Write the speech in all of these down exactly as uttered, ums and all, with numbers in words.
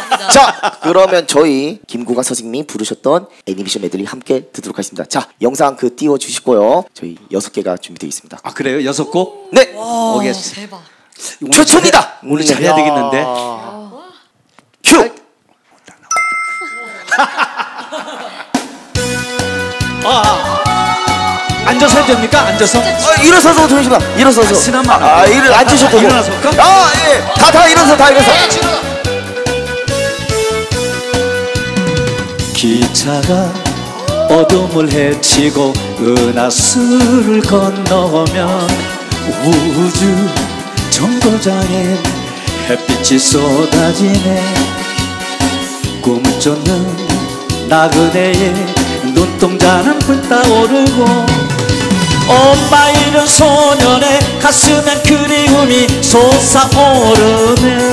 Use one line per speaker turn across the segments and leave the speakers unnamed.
자, 그러면 저희 김구가 선생님이 부르셨던 애니메이션 메들리 함께 듣도록 하겠습니다. 자, 영상 그 띄워 주시고요. 저희 여섯 개가 준비되어 있습니다.
아, 그래요? 여섯 곡?
네.
오겠습니다.
대박.
최초입니다.
오늘 잘해야 되겠는데.
큐.
아, 아. 앉아서 해도 됩니까? 앉아서?
아, 일어서서 잠시만. 일어서서.
쓰나마.
아, 일 앉으셔도.
아, 일어나서 할까?
아, 예. 다 다 일어서 다 일어서.
기차가 어둠을 헤치고 은하수를 건너면 우주 정거장에 햇빛이 쏟아지네. 꿈을 쫓는 나그네의 눈동자는 불타오르고 엄마 잃은 소년의 가슴엔 그리움이 솟아오르네.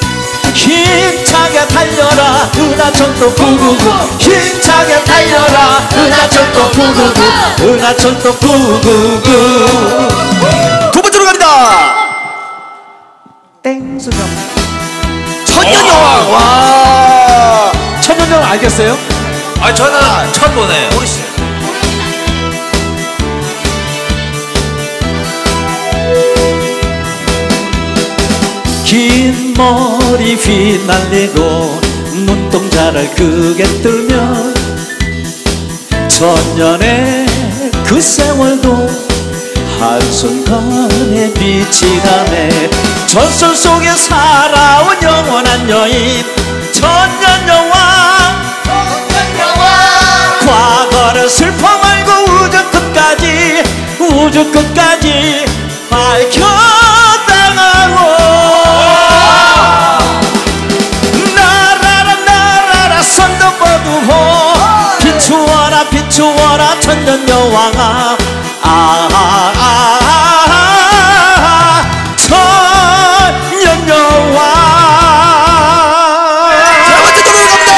힘차게 달려라 은하철도 구구구, 힘차게 달려라 은하철도 구구구, 은하철도 구구구.
두 번째로 갑니다.
땡수령.
천년여왕. 와.
천년여왕 알겠어요?
아, 저는 처음 보네요.
모르시죠?
긴 머리 휘날리고 눈동자를 크게 뜨면 천년의 그 세월도 한순간에 빛이 나네. 전설 속에 살아온 영원한 여인 천년여왕. 과거를 슬퍼 말고 우주 끝까지 우주 끝까지 밝혀당하고 나라라 나라라 선동거두호 비추어라 비추어라 천년여왕아. 아아아아 천년여왕.
세 번째 노래로 갑니다.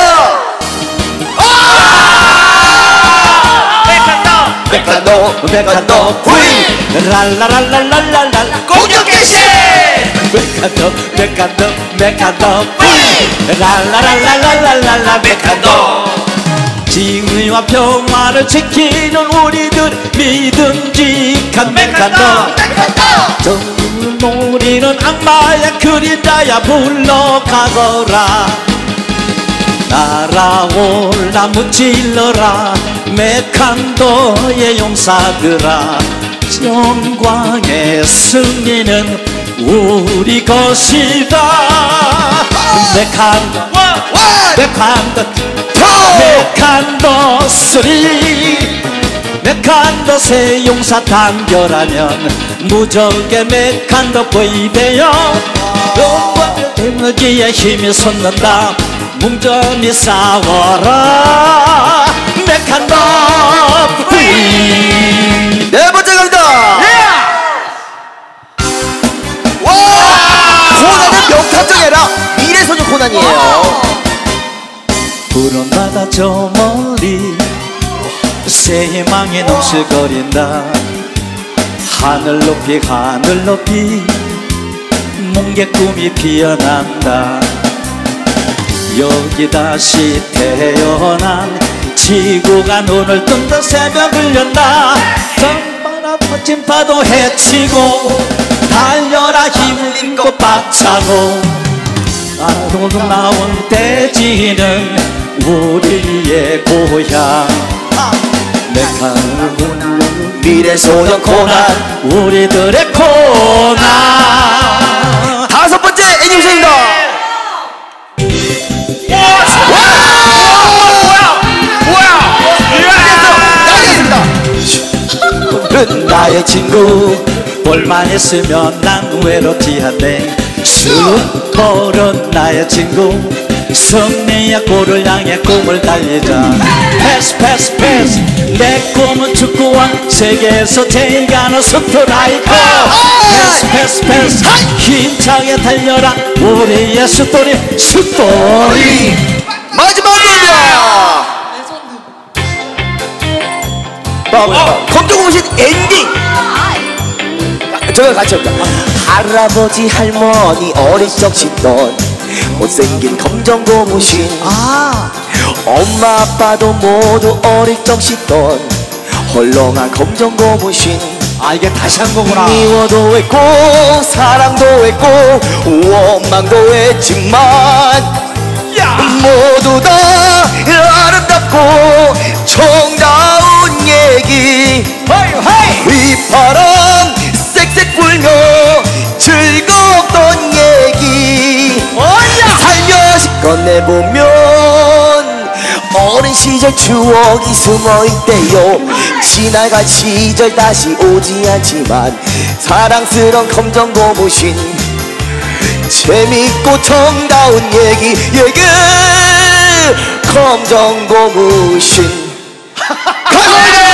메카노 메카노 후이
랄라랄랄랄랄랄
공격 개시.
메카노 메카노 메카노 후이 랄라랄랄랄랄랄 메카노. 지위와 평화를 지키는 우리들 믿음직한 메카노. 저 우리는 악마야 그림자야 물러가거라. 날아올라 무찔러라 메칸도의 용사들아. 영광의 승리는 우리 것이다. 메칸도 메칸도 메칸도 쓰리 메칸도 새 용사 단결하면 무적의 메칸도 보이베요. 에너지의 힘이 솟는다. 뭉점이 싸워라 메칸도 프리.
네 번째 갑니다. 와! 코난은 명탐정이 아니라 미래소녀 코난이에요.
푸른 바다 저 멀리 새 희망이 넘실거린다. 하늘 높이 하늘 높이 뭉게 꿈이 피어난다. 여기 다시 태어난 지구가 눈을 뜬 듯 새벽을 연다. 땅바람 퍼진 파도 헤치고 달려라 힘을 잃고 빡차고 아름다운 대지는 우리의 고향. 메카노
미래소년 코난
우리들의 코난.
다섯 번째 애니메이션입니다.
나의 친구 볼만 있으면 난 외롭지 않네. 슈퍼런 나의 친구 승리의 골을 향해 꿈을 달리자. 패스 패스 패스 내 꿈은 축구왕 세계에서 제일 가는 스트라이커. 패스 패스 패스 힘차게 달려라 우리의 스토리 스토리.
마지막 노래입니다. 어, 검정고무신 엔딩. 저희가 같이 합니다. 할아버지 할머니 어릴 적 짓던 못생긴 검정고무신.
아
엄마 아빠도 모두 어릴 적 씻던 헐렁한 검정고무신.
아 이게 다시 한 거구나.
미워도 했고 사랑도 했고 원망도 했지만
야
모두 다 아름답고 정다운 얘기.
헤이 헤이
휘파람 쌕쌕 불며 즐거웠던 얘기.
어야
살며시 꺼내보면 어린 시절 추억이 숨어있대요. 지나간 시절 다시 오지 않지만 사랑스런 검정고무신. 재밌고 정다운 얘기 얘기 검정고무신. 감사합니다.